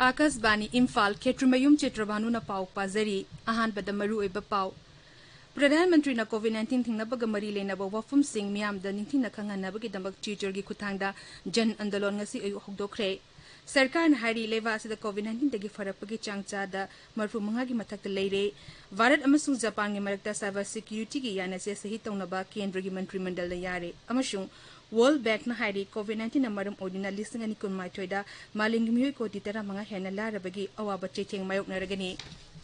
Akasbani Imphal Chitrabhanu Chitrabhanu na pau pazari ahanbada maru oiba pau Pradhan Mantri na COVID-19 thingnabaga mari lenaba wafum sing miyamda ningthina khanganabagi dambak Twitter gi kuthangda jan andalon ngasi ayu hokdokre Sarkar na hari leva asida COVID-19 dagi farapagi changchada marfu manga gi mathakta leire Bharat amasung Japan gi marakta cyber security gi yanase sahi tawnaba kendra gi mantri mandal na yare amasung World Bank na hari COVID-19 na maram odina listing ani kun maitoida maling miyoi ko ditara mga hena larabagi awaba checheng mayok naragani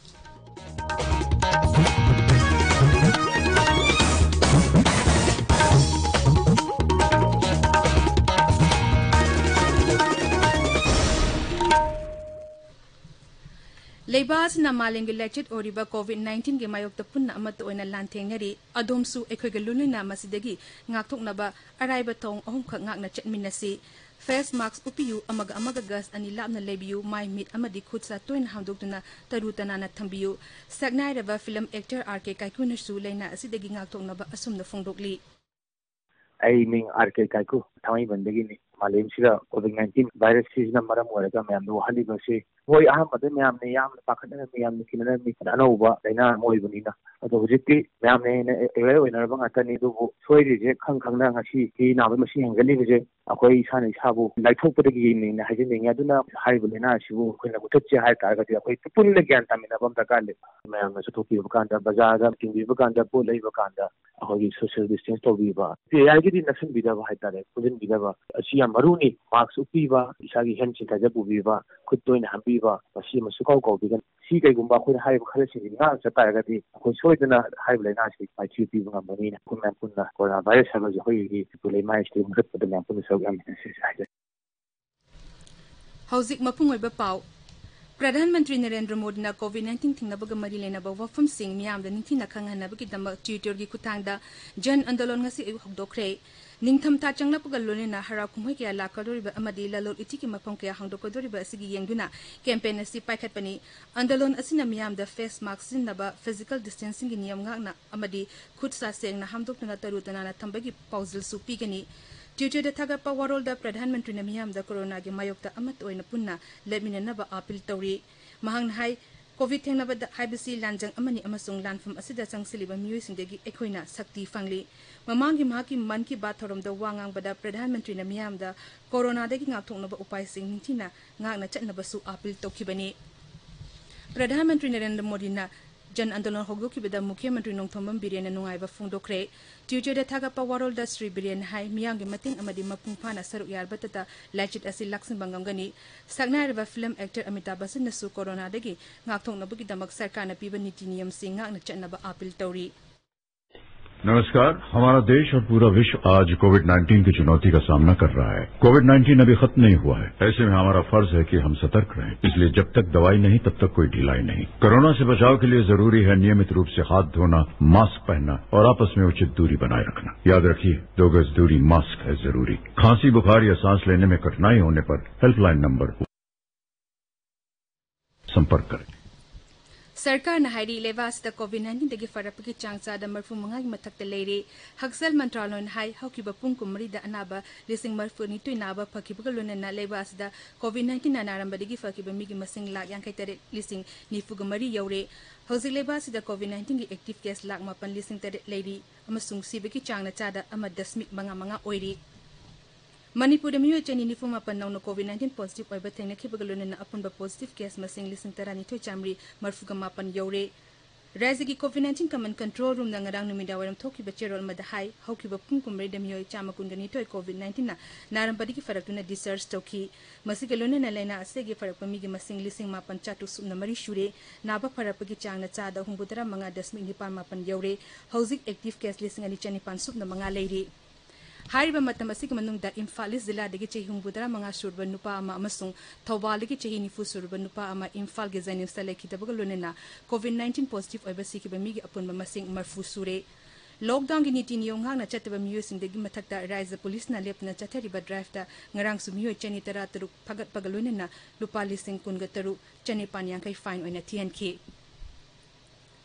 Lebas na maling lecture oriba COVID-19 gi mayok ta punna amat oina lantengnari adomsu ekhoigalunu na masidagi ngaktok na ba araiba tong ahum khak ngak na chatminasi face mask upiyu amaga gas ani labna lebiyu mai mit amadi khutsa toin hamdokduna tarutana na thambiyu sagnai raba film actor RK Kaikuna su leina asidagi ngaktok na ba asumna fongdokli ai ming RK Kaiku thamai bandagi ni Malaysia sida COVID-19 virus season maram waraga mayam no hali basi hoi aham ade mayam ne yam pakhadna mayam kinana mi anauba daina moi bunina ado hujiti mayam ne ewe oina bang atani du soi je khangna ngasi ki na ba masi hangali je akoi isana isabu laithok padagi ni na haje ne aduna haibulena sibu khoina gutche hai tar ga akoi punna gyan tamina bam takale mayam na sutoki bukanda bazaar kingi bukanda po lei bukanda akoi social distance to biba ti yagi di nasan bidaba hai tare kujin bidaba asi maruni mask upiba isagi hand sanitizer bubiba khuttoina hambiba asi masu kau bigan si kai gumba khoi hai khale si nga chata ga di khoi soidana hai blena si pai chi pi banga monina kunna corona virus ha ga hoi gi pulai mai stem khat padana pun so am Hauzik mapung oiba pau Pradhan Mantri Narendra Modi na COVID-19 thingnabaga mari lenaba wafum sing miyamda ningthina khanganabagi damba Twitter gi kuthangda jan andalon ngasi ayu hokdokre Ningtham ta changlapaga lonena hara kumhoi kya lakadoriba amadi lalol itiki mapam kya hangdokodoriba asigi yengduna campaign asi paikhatpani andalon asina miyamda face mask sinnaba physical distancing gi niyam ngakna amadi khutsa sengna hamdokna tarutana na thambagi pauzil su pigani Twitter da thagapa warolda Pradhan Mantri na miyamda corona gi mayokta amat oina punna leminanaba appeal tawri mahang hai COVID thengnabada haibasi lanjang amani amasung lanfam asida changsiliba miyuisingdagi ekhoina sakti fangli mamangi mahaki man ki bath thoromda wangang bada Pradhan Mantri na miyamda corona dagi ngakthoknaba upai sing ningthina ngakna chatnabasu appeal tawkhibani Pradhan Mantri Narendra Modi na jan andolon hogdoki bada Mukhyamantri Nongthombam Biren na nungaiba phongdokre Twitter da thagapa warolda Sri Biren hai miyangi mating amadi mapungphana saruk yarbatata lachit asi laksin bangamgani sagnarba film actor Amitabh Bachchan na su corona dagi ngakthoknabagi damak sarkarna piba niti niyam sing ngakna chatnaba appeal tawri नमस्कार हमारा देश और पूरा विश्व आज कोविड-19 की चुनौती का सामना कर रहा है कोविड-19 अभी खत्म नहीं हुआ है ऐसे में हमारा फर्ज है कि हम सतर्क रहें इसलिए जब तक दवाई नहीं तब तक कोई ढिलाई नहीं कोरोना से बचाव के लिए जरूरी है नियमित रूप से हाथ धोना मास्क पहनना और आपस में उचित दूरी बनाए रखना याद रखिए 2 गज दूरी मास्क है जरूरी खांसी बुखार या सांस लेने में कठिनाई होने पर हेल्पलाइन नंबर संपर्क करें Sarkar na hari levas da COVID-19 dagi farapagi changcha da marfu manga gi mathakta leire Haksal Mantralon hai haukiba pungkumri da anaba lising marfu ni tuinaba phakibaga lonena levas da COVID-19 na naramba dagi phakiba migi masing lak yang kaitare lising nifuga mari yaure hauzik levas da COVID-19 gi active case lak mapan lising tare leiri amasung sibagi changna chada ama dasmik manga oiri Manipur Bulletin chani nifuma pannauna COVID-19 positive oiba thengna khibaga lonena apunba positive case masing lising tarani thoi chamri marfuga mapan yaure Rajagi COVID-19 command control room na ngarang numida waram thokiba cherol madahai haukiba pungkumre da miyoi chamakungani thoi COVID-19 na narambadi ki faraktuna discharge tawki masiga lonena lena asegi farakpami gi masing lising mapan chatu sumna mari shure naba farapagi changna chada humbudara manga dasmik nipan mapan yaure hauzik active case lising ani chani pan supna manga leiri Hariba matamasi manungda Imphal zila dagi chehi humbudara manga surba nupa ama amasung Thawbal dagi chehi nifu surba nupa ama Imphal ge zanim sala kitabaga lonena COVID-19 positive oiba sikiba migi apunba masing marfu sure Lockdown gi niti niyong hang na chataba miyosing dagi mathakta Raisa Police na lepna chathariba drive ta ngarang su miyo chani tara taruk phagat pagalonena lupa lising kunga taru chani panyang kai fine oina TNK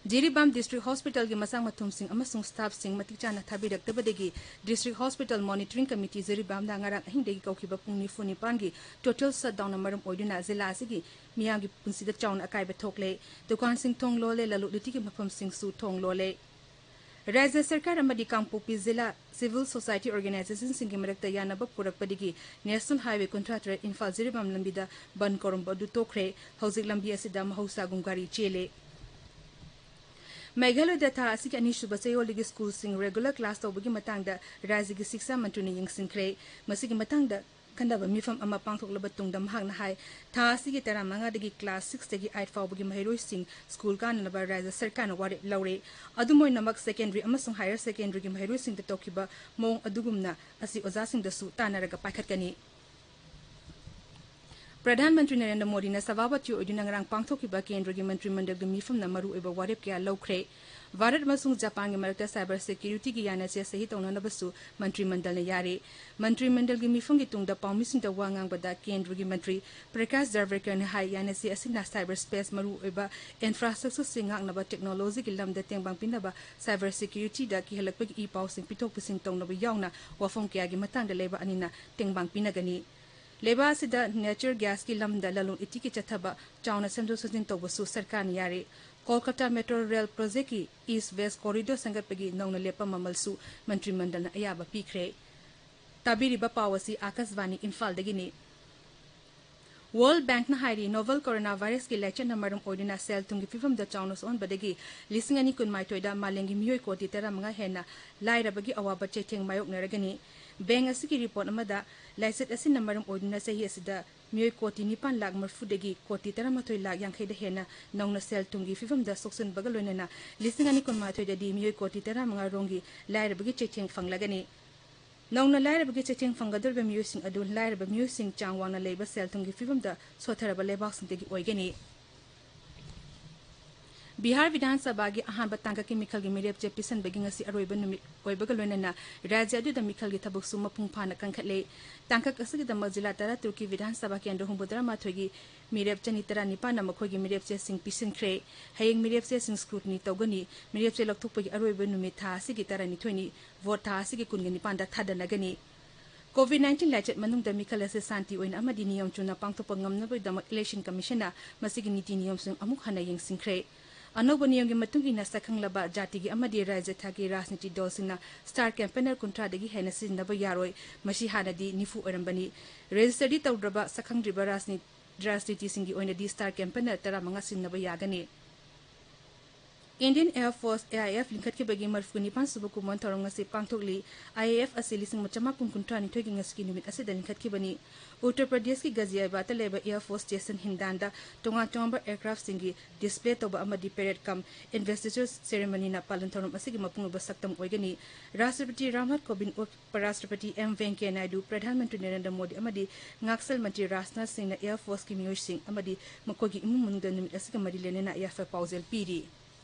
Jiribam District Hospital gi masang mathum sing amasung staff sing matik chana thabiraktabadegi District Hospital Monitoring Committee Jiribam da ngarang ahingdegi kaukiba pungni funi pangi total shutdown namaram oiduna zila asigi miyamgi punsida chaun akaiba thokle dukan sing thong lole lalu litigi mafam sing su thong lole Raja Sarkar amadi Kangpopi Zilla Civil Society Organization singi marakta yanaba purakpadigi National Highway Contractor Imphal Jiribam lambida ban koromba du tokre hauzik lambi asida mahausa gungari chele Meghalaya data asik anishuba sayoligi school sing regular class tawbagi matangda Rajigi Siksa Mantuni yingsinkre masigi matangda kandaba mifam ama pangthoklaba tungda mahakna hai tha asigi taramanga dagi class 6 dagi 8 fawbagi maheroi sing school kanaba Raja Sarkar na wari laure adumoi namak secondary amasung higher secondary gi maheroi sing da tokiba mong adugumna asi oza sing da su tanaraga pakhatkani Pradhan Mantri Narendra Modi na Savabati Odina ngarang pangthokiba Kendra gi Mantri Mandal gi mifam na maru eba warep kya lokre Bharat masung Japan gi marakta cyber security gi yana se sahi tawna na basu Mantri Mandal na yare Mantri Mandal gi mifam gi tungda pawmising da wangang bada Kendra gi Mantri Prakash Javadekar na hai yana se asina cyber space maru eba infrastructure singak na ba technology gi lamda tengbang pinaba cyber security da ki halakpa gi ipaw sing pitok pising tawna ba yauna wafom kya gi matang da leba anina tengbang pinagani Leba sida natural gas ki lamda lalun itiki chathaba chauna sendo sujin tobasu sarkar yare Kolkata Metro Rail Project ki East West Corridor sangatpagi nongna lepa mamalsu Mantri Mandal na ayaba pikre Tabiri ba pawasi Akasvani Imphal dagini World Bank na hairi novel coronavirus ki lecture namaram oidina sel tungi fifam da chaunos on badagi lisingani kun maitoida malengi miyoi koti tera mga hena laira bagi awaba chetheng mayok naragani Beng asiki report amada laiset asin namaram oidina sahi asida miyoi koti nipan lag marfudagi koti tera matoi lag yangkhaida hena nongna sel tungi fifam da soksun bagaloinana lisingani kun maitoida di miyoi koti tera mga rongi laira bagi chetheng fanglagani Nongna laira bagi checheng fangadurba musing adu laira ba musing changwana leba sel tungi fifam da sotharaba lebak singtegi oigani Bihar Vidhan Sabha gi ahan batanga ki mikhal gi mirep je pisan bagi ngasi aroiba numit oibaga loinana rajya adu da mikhal gi thabuk suma pungphana kankhatle tangka kasigi da majila tara turki Vidhan Sabha ke andro humbudra mathogi mirep chani tara nipana makhogi mirep je sing pisan khre hayeng mirep je sing scrutiny tawgani mirep je lokthuk pagi aroiba numit tha sigi tara ni thoini vote tha sigi kungi nipanda thadana gani COVID-19 lachet manung da mikhal ase santi oina amadi niyam chuna pangthopa ngamna bai da election commissioner masigi niti niyam sung amuk hana yeng singkhre Anoba niyam gi matungi na sakhanglaba jati gi amadi rajya thagi rajniti dolsina star campaigner kuntra dagi hena sinaba yaroi mashi hanadi nifu orambani registered tawdraba sakhangriba rajniti singi oina di star campaigner tara manga sinaba yagani Indian Air Force AIF linkat ke bagi marfuni pan subuku mon thorong ngasi pangthokli IAF asili sing machama kun kuntra ni thogi ngasi numit ase da linkat ke bani Uttar Pradesh ki Ghaziabad ta leba Air Force Station Hindanda tonga tomba aircraft singi display toba amadi parade kam investiture ceremony na palan thorom asigi mapung ba saktam oigani Rashtrapati Ramnath Kovind Uparashtrapati M Venkaiah Naidu Pradhan Mantri Narendra Modi amadi ngaksal Mantri Rajnath Singh na Air Force ki miyoi sing amadi makogi imum mununda numit asigi madi lenena IAF pausel piri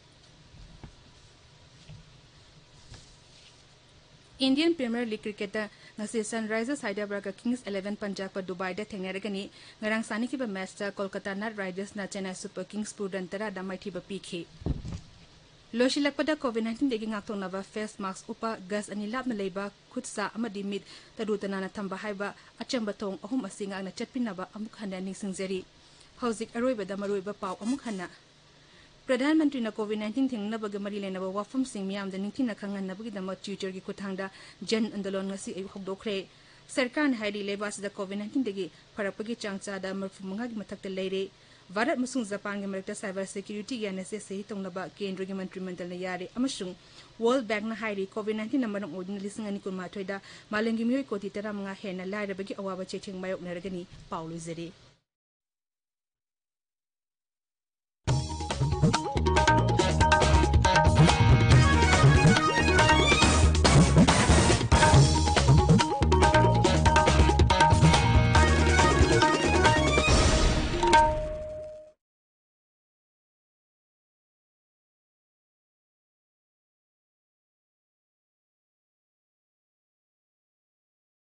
Indian Premier League cricketer ngasi Sunrisers Hyderabad Kings 11 Punjab pa Dubai da thengnaragani ngarang sani ki ba match ta Kolkata Knight Riders na Chennai Super Kings pudantara da maithi ba pikhi Loshilakpada COVID-19 degi ngakthong na ba face mask upa gas ani lab na leiba khutsa amadi mit tadutana na thamba haiba achamba thong ahum asinga na chatpina ba amuk hana ningsingjeri hauzik aroiba da maroiba pau amuk hana Pradhan Mantri na COVID-19 thingna baga mari lena ba wafam sing miyam da ningthi na khangan na bagi da ma tutor gi kuthangda jan andolon ngasi ay hokdokre sarkar na hairi lebas da COVID-19 degi farapagi changcha da marfu manga gi mathak da leire Bharat masung Japan gi marakta cyber security gi anase sehi tongna ba kendra gi mantri mandal na yare amasung World Bank na hairi COVID-19 na manang odin lisingani kun mathoida malengi miyoi koti tara manga hena laira bagi awaba checheng mayok naragani Paulo Zere